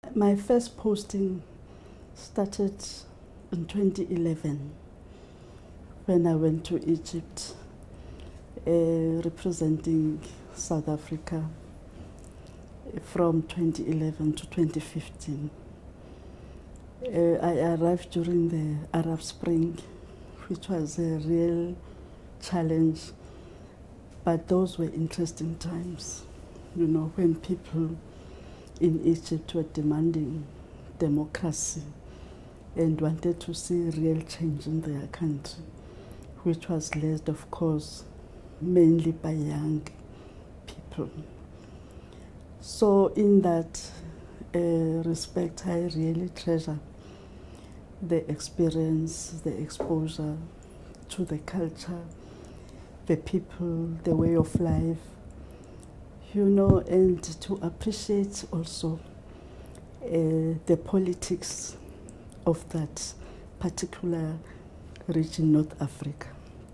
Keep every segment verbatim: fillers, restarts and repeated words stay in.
My first posting started in twenty eleven when I went to Egypt uh, representing South Africa from twenty eleven to twenty fifteen. Uh, I arrived during the Arab Spring, which was a real challenge, but those were interesting times, you know, when people in Egypt were demanding democracy and wanted to see real change in their country, which was led, of course, mainly by young people. So in that uh, respect, I really treasure the experience, the exposure to the culture, the people, the way of life, you know, and to appreciate also uh, the politics of that particular region, North Africa.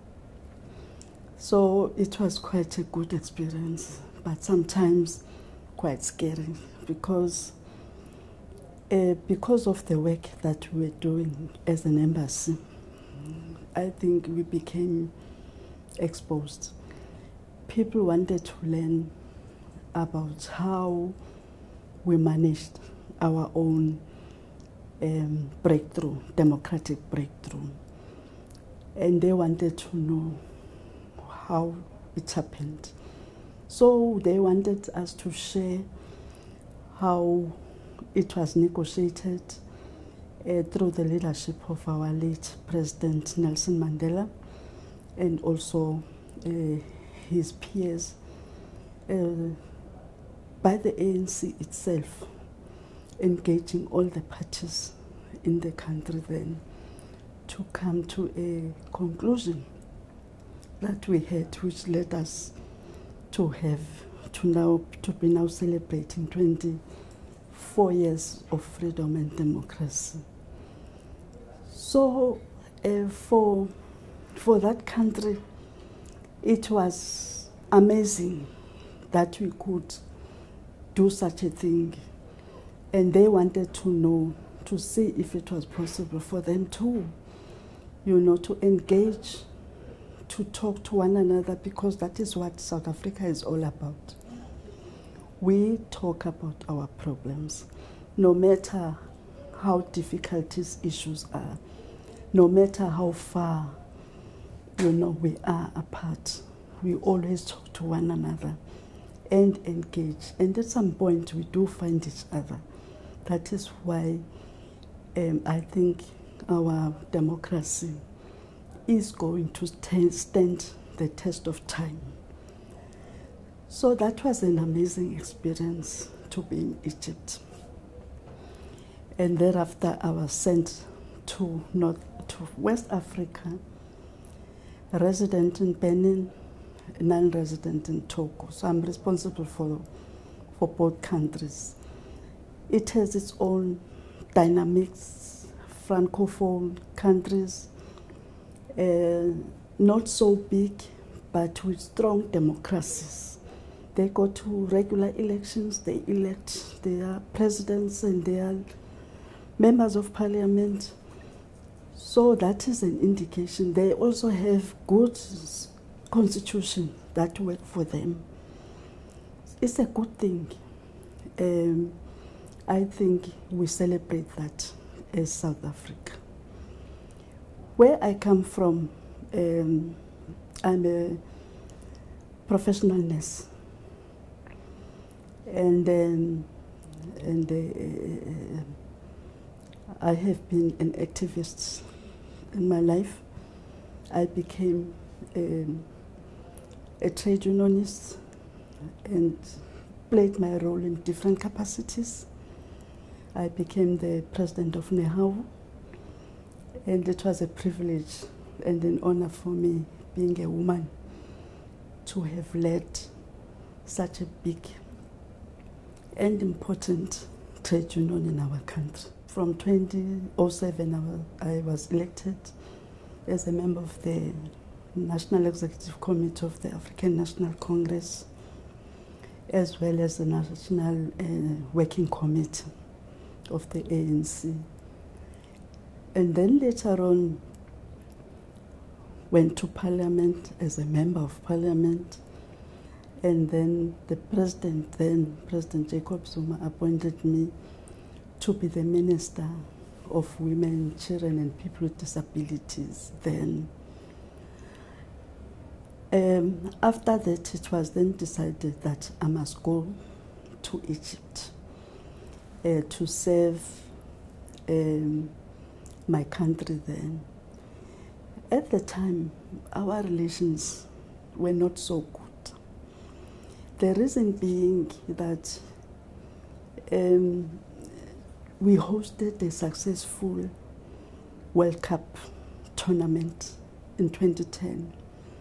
So it was quite a good experience, but sometimes quite scary because uh, because of the work that we were doing as an embassy. I think we became exposed. People wanted to learn about how we managed our own um, breakthrough, democratic breakthrough. And they wanted to know how it happened. So they wanted us to share how it was negotiated uh, through the leadership of our late President Nelson Mandela and also uh, his peers, uh, by the A N C itself, engaging all the parties in the country then to come to a conclusion that we had, which led us to have, to now, to be now celebrating twenty-four years of freedom and democracy. So uh, for, for that country, it was amazing that we could do such a thing. And they wanted to know, to see if it was possible for them too, you know, to engage, to talk to one another, because that is what South Africa is all about. We talk about our problems, no matter how difficult these issues are, no matter how far, you know, we are apart. We always talk to one another and engage. And at some point, we do find each other. That is why um, I think our democracy is going to stand the test of time. So that was an amazing experience to be in Egypt. And thereafter, I was sent to North, to West Africa, resident in Benin, non-resident in Togo. So I'm responsible for, for both countries. It has its own dynamics, francophone countries, uh, not so big, but with strong democracies. They go to regular elections, they elect their presidents and their members of parliament. So that is an indication. They also have good constitution that work for them. It's a good thing. Um, I think we celebrate that as South Africa. Where I come from, um, I'm a professional nurse. And, um, and uh, I have been an activist in my life. I became um, a trade unionist and played my role in different capacities. I became the president of NEHAWU, and it was a privilege and an honor for me, being a woman, to have led such a big and important trade union in our country. From twenty oh seven, I was elected as a member of the National Executive Committee of the African National Congress, as well as the National uh, Working Committee. of the A N C. And then later on, went to Parliament as a member of Parliament. And then the president, then President Jacob Zuma, appointed me to be the Minister of Women, Children and People with Disabilities then. Um, after that, it was then decided that I must go to Egypt uh, to serve um, my country then. At the time, our relations were not so good. The reason being that um, we hosted a successful World Cup tournament in twenty ten.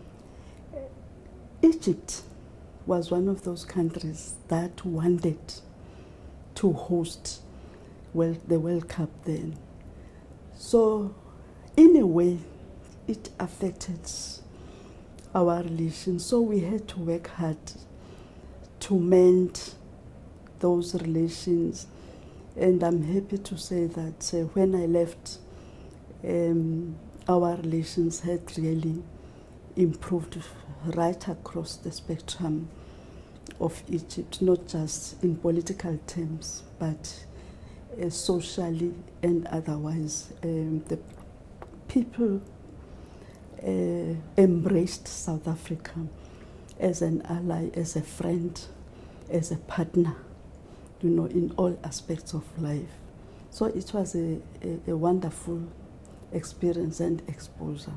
Egypt was one of those countries that wanted to host well, the World Cup then. So, in a way, it affected our relations. So we had to work hard to mend those relations. And I'm happy to say that uh, when I left, um, our relations had really improved right across the spectrum of Egypt, not just in political terms, but uh, socially and otherwise. Um, the people uh, embraced South Africa as an ally, as a friend, as a partner, you know, in all aspects of life. So it was a, a, a wonderful experience and exposure.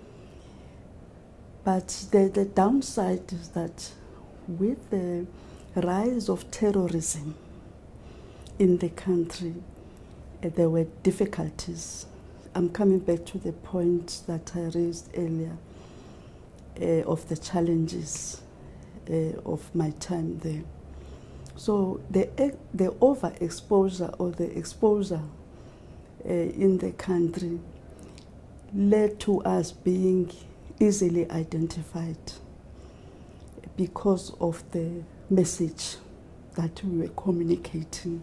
But the, the downside is that with the rise of terrorism in the country, uh, there were difficulties. I'm coming back to the point that I raised earlier uh, of the challenges uh, of my time there. So the, the overexposure or the exposure uh, in the country led to us being easily identified because of the message that we were communicating.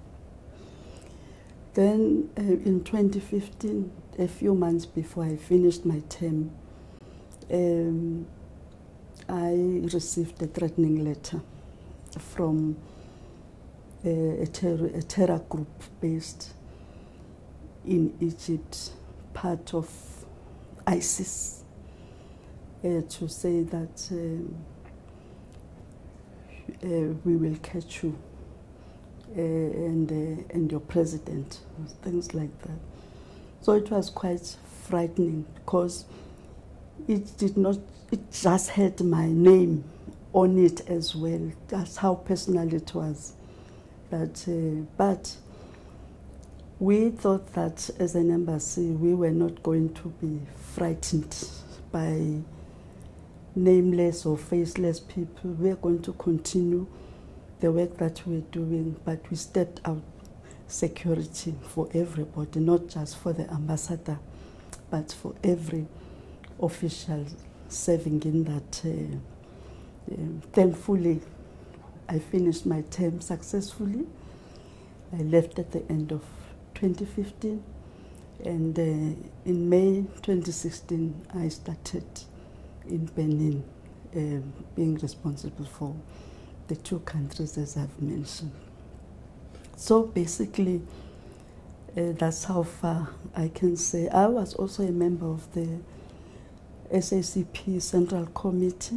Then uh, in twenty fifteen, a few months before I finished my term, um, I received a threatening letter from uh, a, ter a terror group based in Egypt, part of ISIS, uh, to say that um, uh, we will catch you uh, and, uh, and your president, things like that. So it was quite frightening because it did not, it just had my name on it as well. That's how personal it was. That, uh, but we thought that as an embassy, we were not going to be frightened by nameless or faceless people. We are going to continue the work that we're doing, but we stepped out security for everybody, not just for the ambassador, but for every official serving in that. Uh, um, thankfully, I finished my term successfully. I left at the end of twenty fifteen, and uh, in May twenty sixteen, I started in Benin, uh, being responsible for the two countries as I've mentioned. So basically, uh, that's how far I can say. I was also a member of the S A C P Central Committee,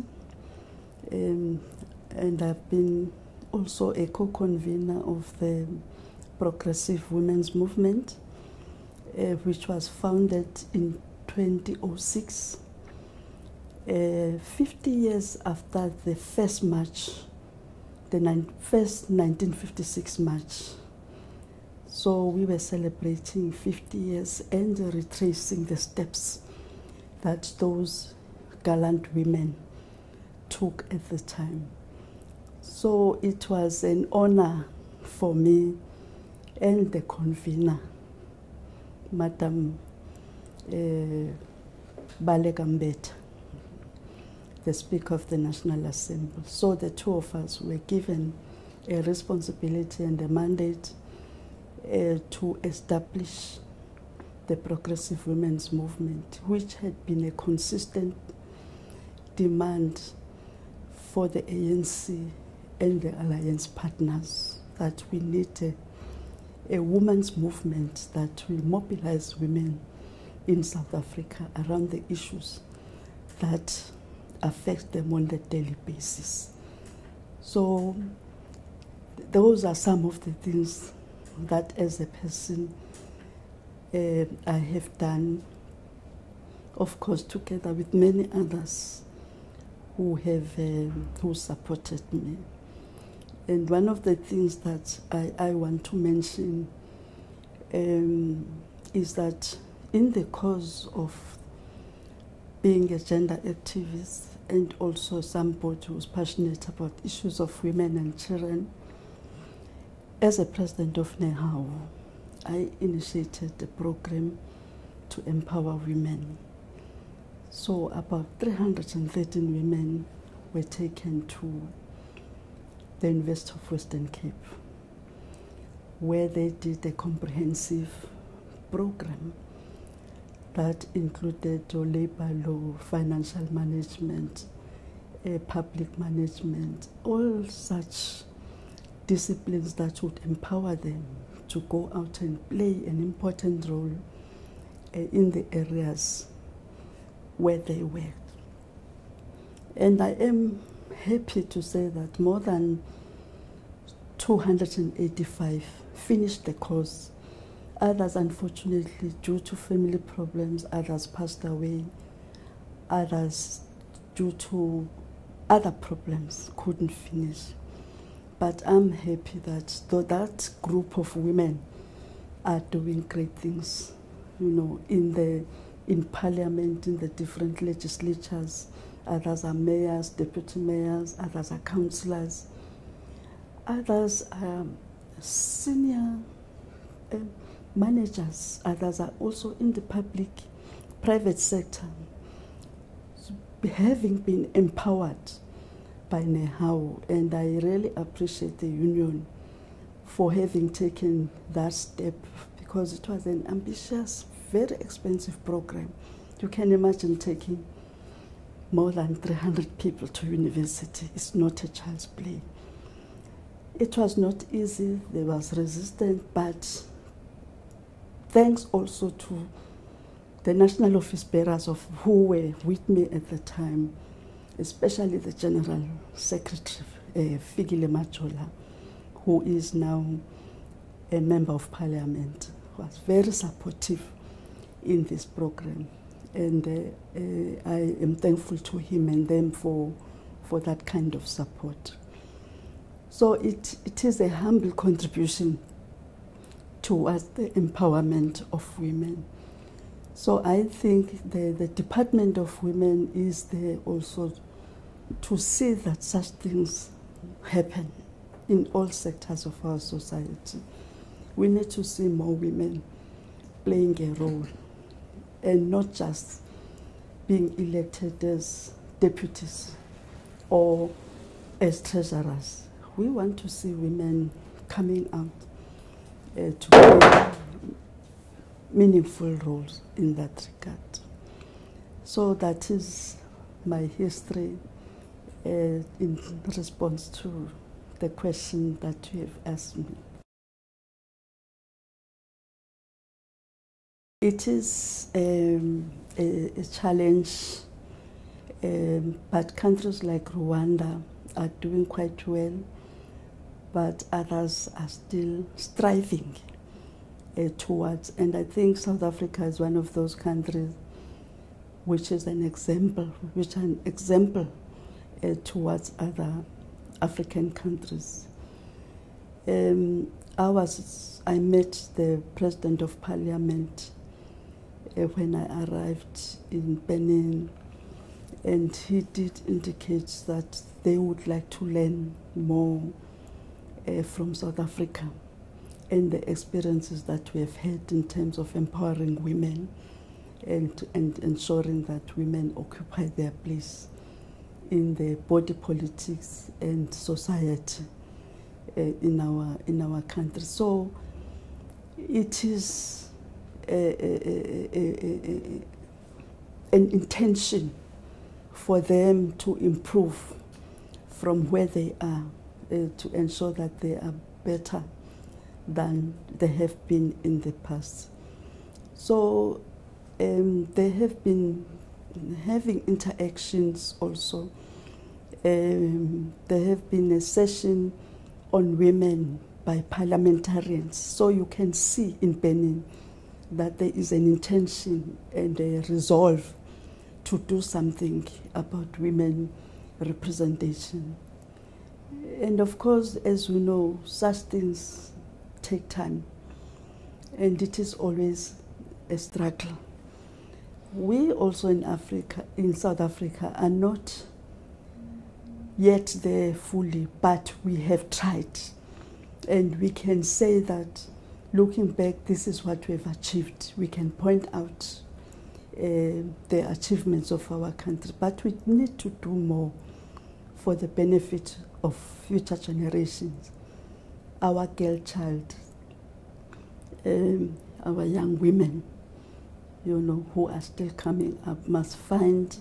um, and I've been also a co-convener of the Progressive Women's Movement, uh, which was founded in twenty oh six, uh, fifty years after the first march, the first nineteen fifty-six march. So we were celebrating fifty years and retracing the steps that those gallant women took at the time. So it was an honor for me and the convener, Madam uh, Baleka Mbete, the Speaker of the National Assembly. So the two of us were given a responsibility and a mandate uh, to establish the Progressive Women's Movement, which had been a consistent demand for the A N C and the alliance partners, that we need a, a women's movement that will mobilize women in South Africa around the issues that affect them on a daily basis. So those are some of the things that as a person uh, I have done, of course together with many others who have um, who supported me. And one of the things that I, I want to mention um, is that in the course of being a gender activist and also somebody who's passionate about issues of women and children, as a president of NEHAWU, I initiated a program to empower women. So about three hundred thirteen women were taken to the University of Western Cape, where they did a comprehensive program that included labor law, financial management, uh, public management, all such disciplines that would empower them to go out and play an important role uh, in the areas where they worked. And I am happy to say that more than two hundred eighty-five finished the course. Others, unfortunately, due to family problems, others passed away, others due to other problems couldn't finish. But I'm happy that though that group of women are doing great things, you know, in the in parliament, in the different legislatures. Others are mayors, deputy mayors, others are councillors, others are senior uh, managers, others are also in the public, private sector, having been empowered by NEHAWU. And I really appreciate the union for having taken that step, because it was an ambitious, very expensive program. You can imagine taking more than three hundred people to university. It's not a child's play. It was not easy, there was resistance, but thanks also to the national office bearers of who were with me at the time, especially the General Secretary, uh, Fikile Majola, who is now a member of parliament, was very supportive in this program. And uh, uh, I am thankful to him and them for, for that kind of support. So it, it is a humble contribution towards the empowerment of women. So I think the, the Department of Women is there also to see that such things happen in all sectors of our society. We need to see more women playing a role and not just being elected as deputies or as treasurers. We want to see women coming out uh, to play meaningful roles in that regard. So that is my history uh, in response to the question that you have asked me. It is um, a, a challenge, um, but countries like Rwanda are doing quite well, but others are still striving uh, towards, and I think South Africa is one of those countries which is an example, which is an example uh, towards other African countries. Um, I was, I met the President of Parliament uh, when I arrived in Benin, and he did indicate that they would like to learn more uh, from South Africa and the experiences that we have had in terms of empowering women and, and ensuring that women occupy their place in the body politics and society uh, in our in our country. So it is a, a, a, a, a, an intention for them to improve from where they are, uh, to ensure that they are better than they have been in the past. So um, they have been having interactions also. Um, there have been a session on women by parliamentarians. So you can see in Benin that there is an intention and a resolve to do something about women representation. And of course, as we know, such things take time, and it is always a struggle. We also in Africa, in South Africa, are not yet there fully, but we have tried. And we can say that, looking back, this is what we have achieved. We can point out uh, the achievements of our country, but we need to do more for the benefit of future generations, our girl child, um, our young women, you know, who are still coming up, must find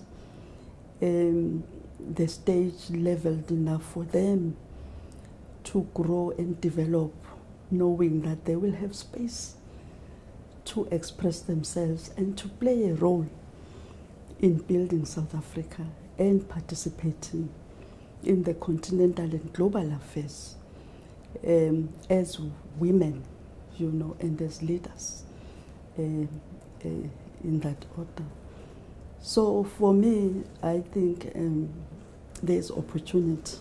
um, the stage leveled enough for them to grow and develop, knowing that they will have space to express themselves and to play a role in building South Africa and participating in the continental and global affairs um, as women, you know, and as leaders uh, uh, in that order. So for me, I think um, there's opportunity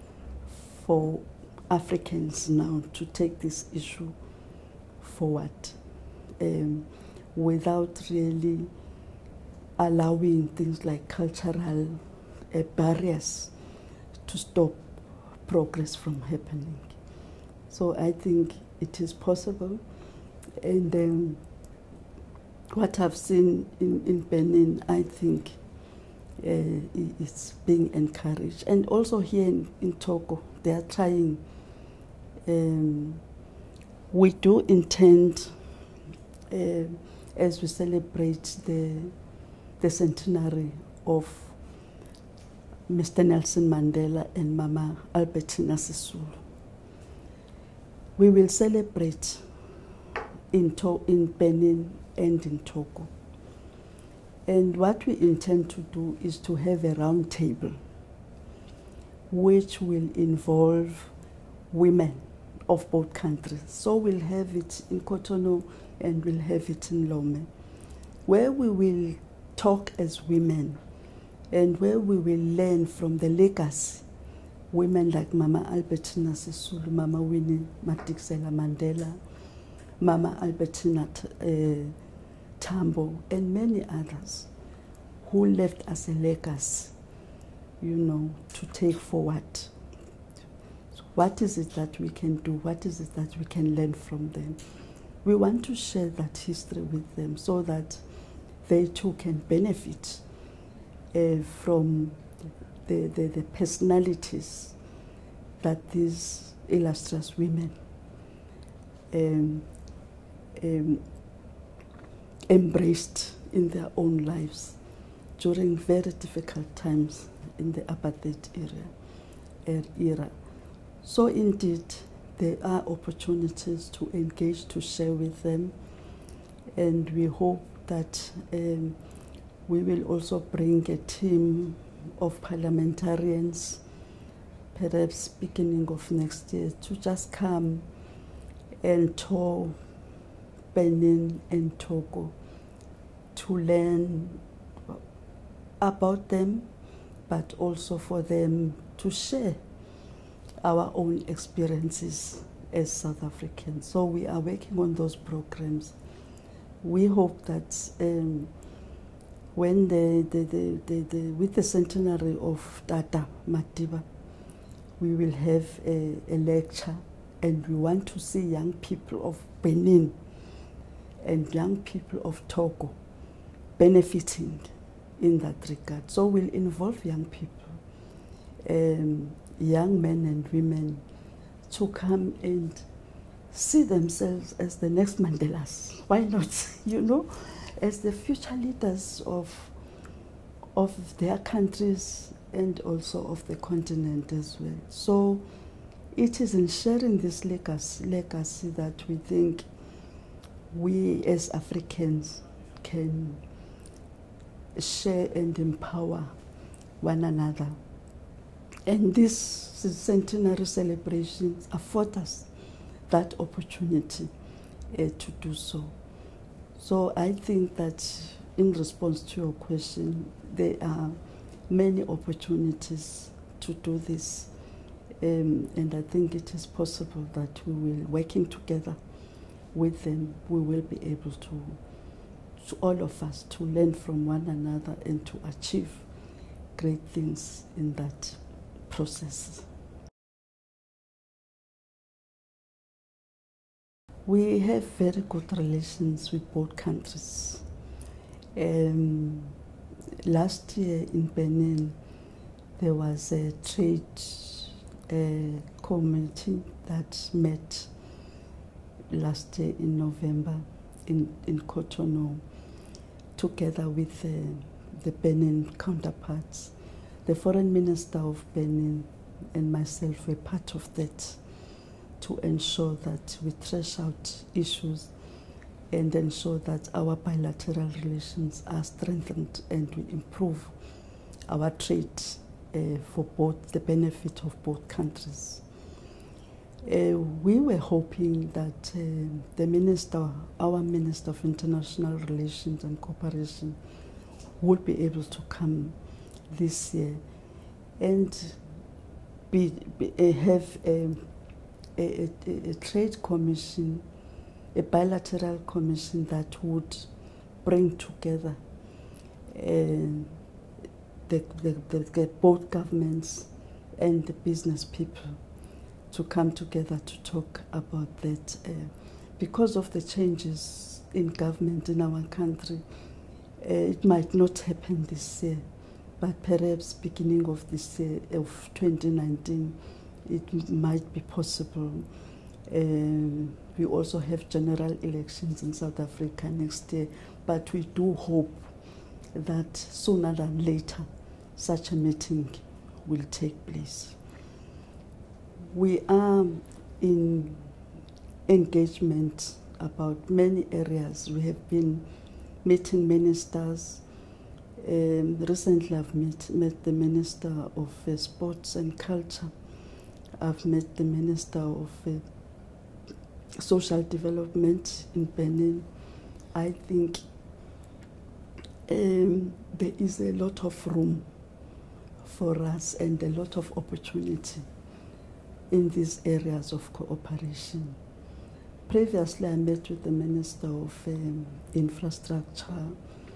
for Africans now to take this issue forward um, without really allowing things like cultural uh, barriers to stop progress from happening. So I think it is possible, and um, what I've seen in, in Benin, I think uh, it's being encouraged. And also here in, in Togo, they are trying. Um, we do intend, uh, as we celebrate the, the centenary of Mister Nelson Mandela and Mama Albertina Sisulu, we will celebrate in, to in Benin and in Togo. And what we intend to do is to have a round table which will involve women of both countries. So we'll have it in Cotonou and we'll have it in Lomé, where we will talk as women and where we will learn from the legacy. Women like Mama Albertina Sisulu, Mama Winnie Madikizela Mandela, Mama Albertina uh, Tambo, and many others who left us a legacy, you know, to take forward. So what is it that we can do? What is it that we can learn from them? We want to share that history with them so that they too can benefit uh, from the, the, the personalities that these illustrious women um, um, embraced in their own lives during very difficult times in the apartheid era. era. So indeed, there are opportunities to engage, to share with them, and we hope that um, we will also bring a team of parliamentarians, perhaps beginning of next year, to just come and tour Benin and Togo to learn about them, but also for them to share our own experiences as South Africans. So we are working on those programs. We hope that um, when the, the, the, the, the, with the centenary of Tata Madiba, we will have a, a lecture, and we want to see young people of Benin and young people of Togo benefiting in that regard. So we'll involve young people, um, young men and women, to come and see themselves as the next Mandelas. Why not? You know, as the future leaders of of their countries and also of the continent as well. So it is in sharing this legacy, legacy that we think we as Africans can share and empower one another. And these centenary celebrations afford us that opportunity uh, to do so. So I think that in response to your question, there are many opportunities to do this. Um, and I think it is possible that we will, working together with them, we will be able to, to all of us, to learn from one another and to achieve great things in that process. We have very good relations with both countries. Um, last year in Benin, there was a trade uh, committee that met last year in November in, in Cotonou, together with uh, the Benin counterparts. The foreign minister of Benin and myself were part of that, to ensure that we thresh out issues and ensure that our bilateral relations are strengthened and we improve our trade uh, for both the benefit of both countries. Uh, we were hoping that uh, the minister, our Minister of International Relations and Cooperation, would be able to come this year and be, be, uh, have a, a, a, a trade commission, a bilateral commission that would bring together uh, the, the, the, the both governments and the business people to come together to talk about that. Uh, because of the changes in government in our country, uh, it might not happen this year, but perhaps beginning of this year, of twenty nineteen, it might be possible. Um, we also have general elections in South Africa next year, but we do hope that sooner than later such a meeting will take place. We are in engagement about many areas. We have been meeting ministers. Um, recently I've met, met the Minister of uh, Sports and Culture. I've met the Minister of uh, Social Development in Benin. I think um, there is a lot of room for us and a lot of opportunity in these areas of cooperation. Previously, I met with the Minister of um, Infrastructure um,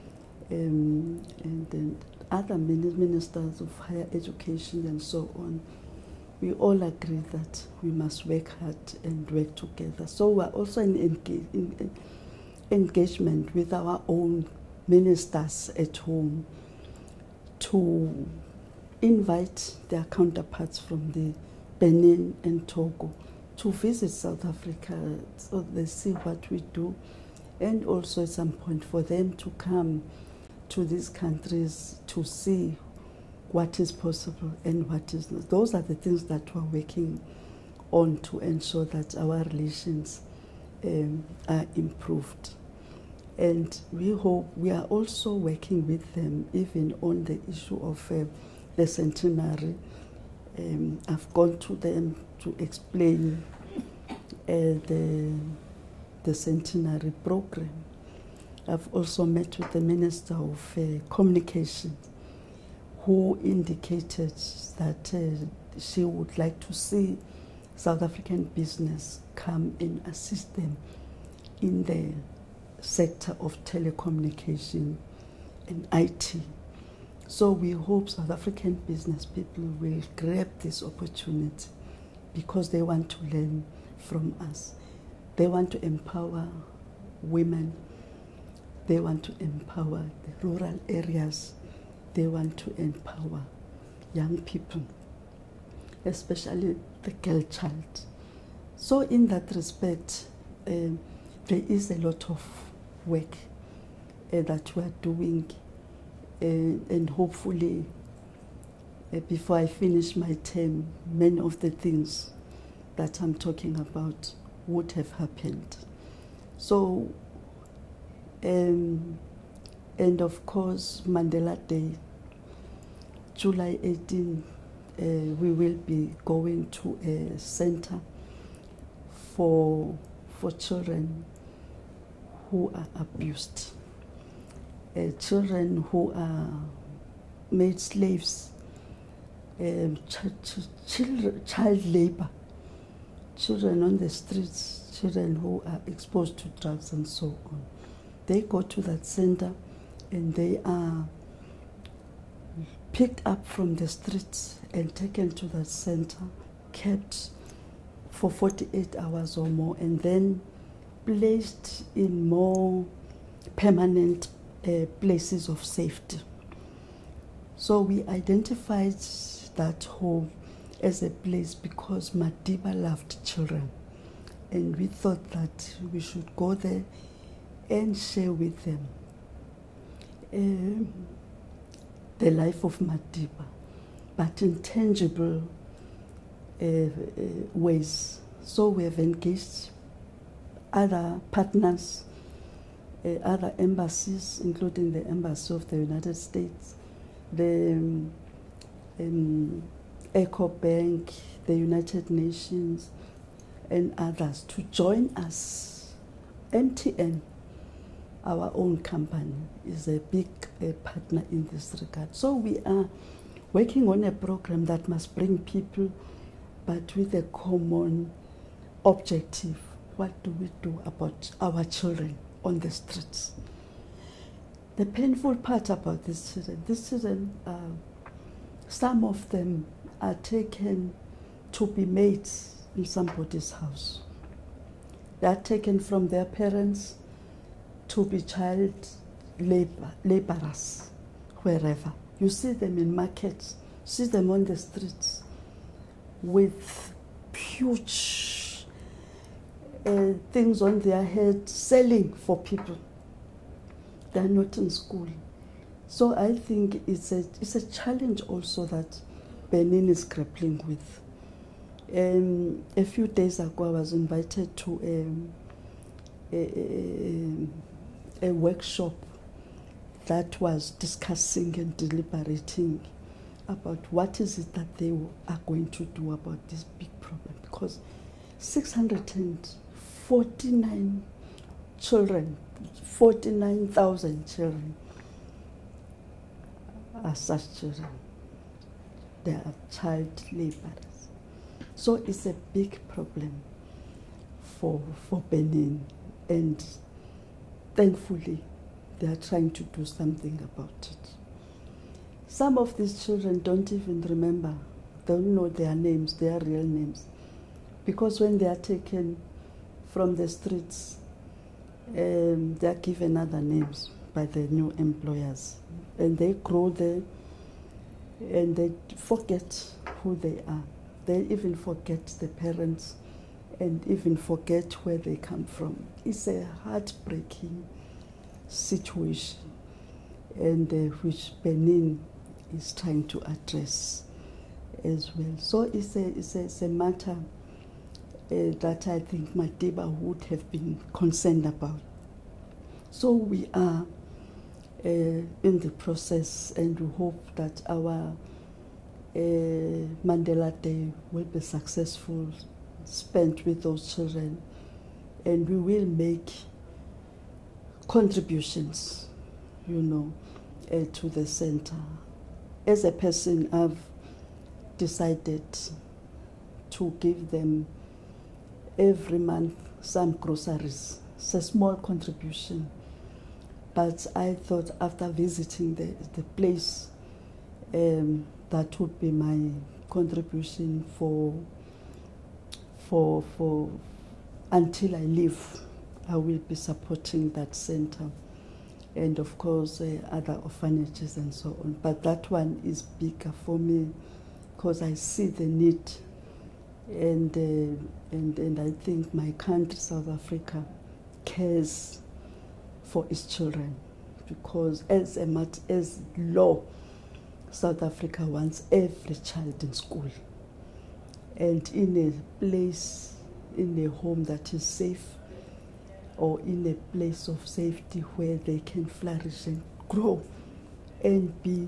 and, and other ministers of higher education and so on. We all agree that we must work hard and work together. So we're also in, engage, in, in engagement with our own ministers at home to invite their counterparts from the Benin and Togo to visit South Africa so they see what we do, and also at some point for them to come to these countries to see what is possible and what is not. Those are the things that we're working on to ensure that our relations um, are improved. And we hope we are also working with them even on the issue of uh, the centenary. Um, I've gone to them to explain uh, the, the centenary program. I've also met with the Minister of uh, Communication, who indicated that uh, she would like to see South African business come and assist them in the sector of telecommunication and I T. So we hope South African business people will grab this opportunity because they want to learn from us. They want to empower women. They want to empower the rural areas. They want to empower young people, especially the girl child. So in that respect, um, there is a lot of work uh, that we are doing, uh, and hopefully uh, before I finish my term, many of the things that I'm talking about would have happened. So, um, and of course, Mandela Day, July eighteenth, uh, we will be going to a center for, for children who are abused, uh, children who are made slaves, um, ch ch children, child labor, children on the streets, children who are exposed to drugs and so on. They go to that center and they are picked up from the streets and taken to that center, kept for forty-eight hours or more, and then placed in more permanent uh, places of safety. So we identified that home as a place because Madiba loved children, and we thought that we should go there and share with them um, the life of Madiba, but in tangible uh, uh, ways. So we have engaged other partners, uh, other embassies, including the Embassy of the United States, the um, um, Eco Bank, the United Nations, and others to join us. M T N, our own company, is a big uh, partner in this regard. So we are working on a program that must bring people, but with a common objective. What do we do about our children on the streets? The painful part about these children, these children, uh, some of them are taken to be maids in somebody's house. They are taken from their parents to be child labor, laborers wherever. You see them in markets, see them on the streets with huge uh, things on their head, selling for people. They are not in school. So I think it's a, it's a challenge also that Benin is grappling with. Um, a few days ago, I was invited to um, a, a, a workshop that was discussing and deliberating about what is it that they are going to do about this big problem. Because six hundred forty-nine children, forty-nine thousand children are such children. They are child laborers. So it's a big problem for, for Benin, and thankfully they are trying to do something about it. Some of these children don't even remember, don't know their names, their real names, because when they are taken from the streets, um, they are given other names by the new employers, and they grow there and they forget who they are. They even forget the parents and even forget where they come from. It's a heartbreaking situation, and uh, which Benin is trying to address as well. So it's a, it's a, it's a matter uh, that I think Madiba would have been concerned about. So we are uh, in the process, and we hope that our uh, Mandela Day will be successful, spent with those children, and we will make contributions, you know, uh, to the center. As a person, I've decided to give them every month some groceries. It's a small contribution, but I thought after visiting the, the place, um, that would be my contribution for, for, for, until I leave. I will be supporting that center, and of course uh, other orphanages and so on. But that one is bigger for me because I see the need And, uh, and, and I think my country, South Africa, cares for its children, because as a mat as law, South Africa wants every child in school and in a place, in a home that is safe, or in a place of safety where they can flourish and grow and be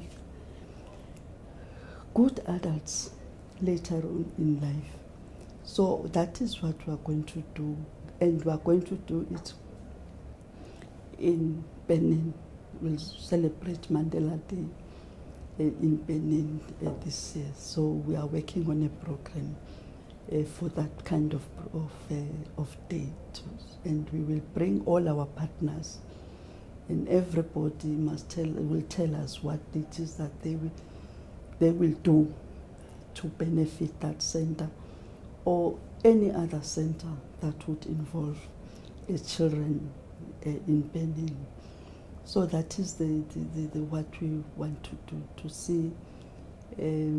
good adults later on in life. So that is what we are going to do, and we are going to do it in Benin. We'll celebrate Mandela Day uh, in Benin uh, this year. So we are working on a program uh, for that kind of of, uh, of day, and we will bring all our partners, and everybody must tell will tell us what it is that they will they will do to benefit that center or any other center that would involve uh, children uh, in Benin. So that is the, the, the, the what we want to do, to see uh,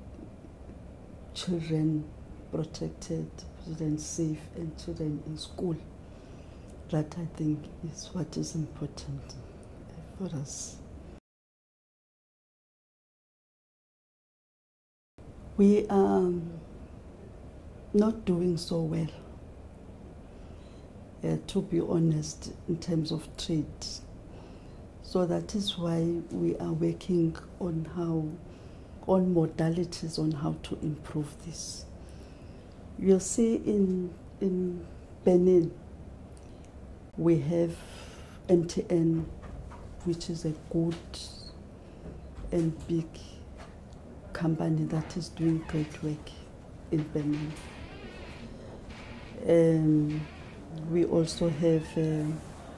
children protected, children safe, and children in school. That, I think, is what is important for us. We are not doing so well, uh, to be honest, in terms of trade. So that is why we are working on how, on modalities on how to improve this. You'll see in, in Benin, we have M T N, which is a good and big company that is doing great work in Benin. Um, we also have um,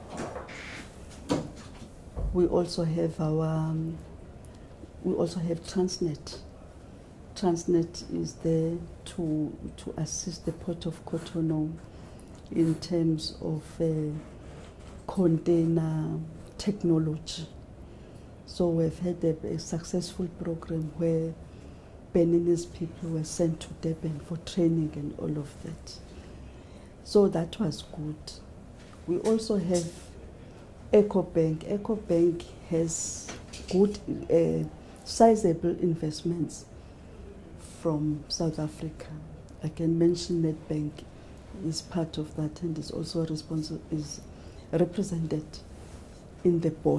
we also have our um, we also have Transnet. Transnet is there to to assist the Port of Cotonou in terms of uh, container technology. So we've had a, a successful program where Beninese people were sent to Durban for training and all of that. So that was good. We also have EcoBank. EcoBank has good, uh, sizable investments from South Africa. I can mention Nedbank is part of that and is also responsible, is represented in the board.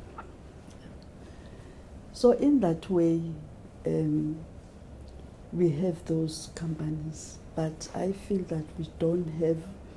So in that way, um, we have those companies, but I feel that we don't have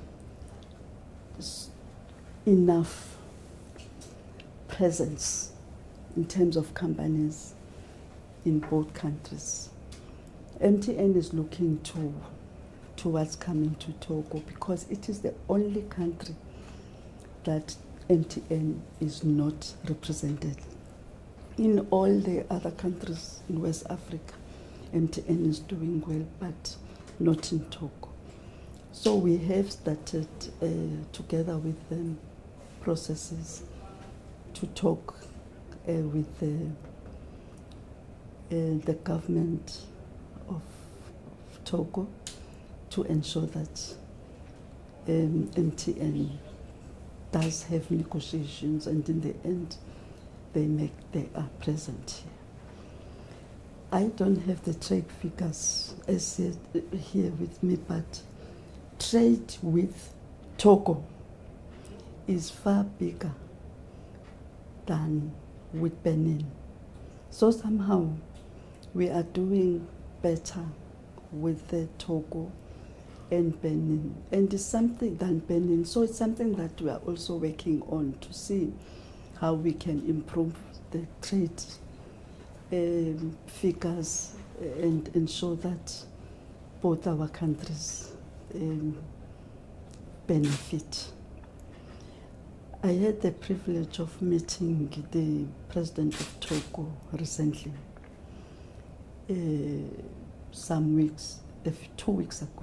enough presence in terms of companies in both countries. M T N is looking to towards coming to Togo because it is the only country that M T N is not represented. In all the other countries in West Africa, M T N is doing well, but not in Togo. So we have started uh, together with them processes to talk uh, with the, uh, the government of Togo to ensure that um, M T N does have negotiations, and in the end they make they are present here. I don't have the trade figures as yet here with me, but trade with Togo is far bigger than with Benin. So somehow we are doing better with the Togo and Benin, and it's something than Benin. So it's something that we are also working on to see how we can improve the trade um, figures and ensure that both our countries um, benefit. I had the privilege of meeting the president of Togo recently, uh, some weeks, two weeks ago.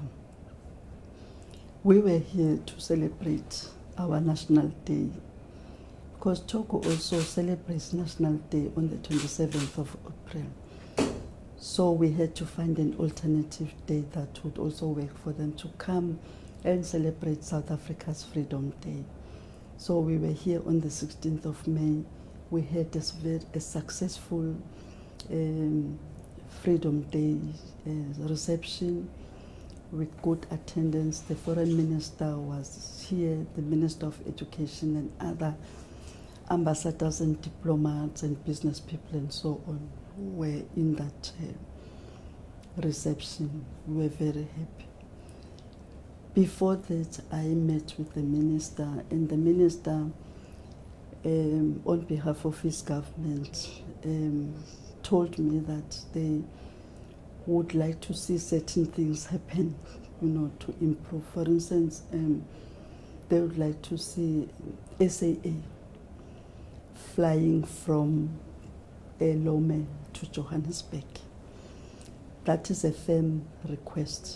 We were here to celebrate our National Day, because Togo also celebrates National Day on the twenty-seventh of April. So we had to find an alternative day that would also work for them to come and celebrate South Africa's Freedom Day. So we were here on the sixteenth of May. We had this very a successful um, Freedom Day uh, reception with good attendance. The foreign minister was here, the Minister of Education and other ambassadors and diplomats and business people and so on were in that uh, reception. We were very happy. Before that, I met with the minister, and the minister, um, on behalf of his government, um, told me that they would like to see certain things happen, you know, to improve. For instance, um, they would like to see S A A flying from Lome to Johannesburg. That is a firm request.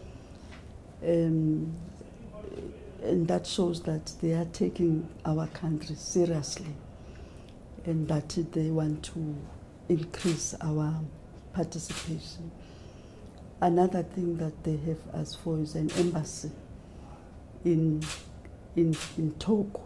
Um, and that shows that they are taking our country seriously and that they want to increase our participation. Another thing that they have asked for is an embassy in, in, in Togo.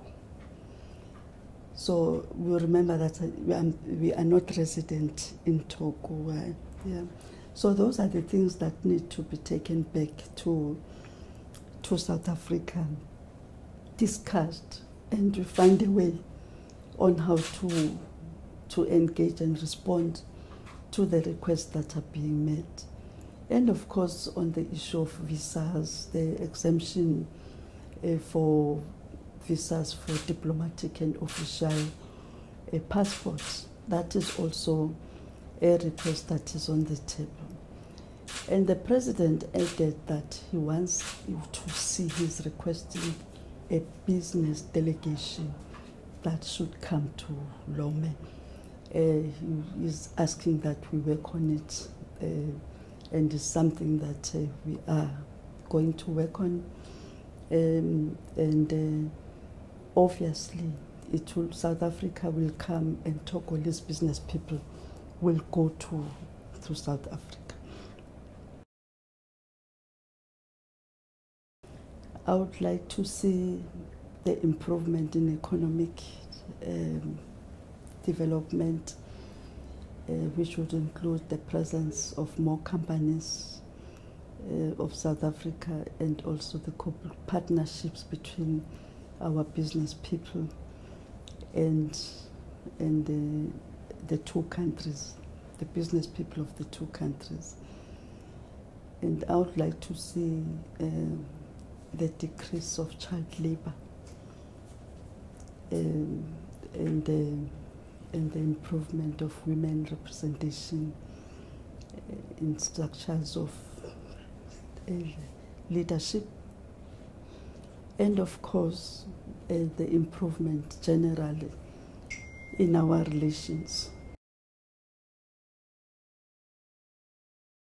So we remember that we are, we are not resident in Togo. Uh, yeah. So those are the things that need to be taken back to, to South Africa, discussed, and to find a way on how to, to engage and respond to the requests that are being made. And of course, on the issue of visas, the exemption uh, for visas for diplomatic and official uh, passports. That is also a request that is on the table. And the president added that he wants to see his requesting a business delegation that should come to Lome. Uh, he is asking that we work on it, uh, and it's something that uh, we are going to work on. Um, and uh, obviously, it will, South Africa will come, and Togolese business people will go to, to South Africa. I would like to see the improvement in economic um, development, uh, which would include the presence of more companies uh, of South Africa, and also the partnerships between our business people and and the, the two countries, the business people of the two countries. And I would like to see uh, the decrease of child labor um, and, uh, and the improvement of women representation in structures of uh, leadership. And of course, uh, the improvement generally in our relations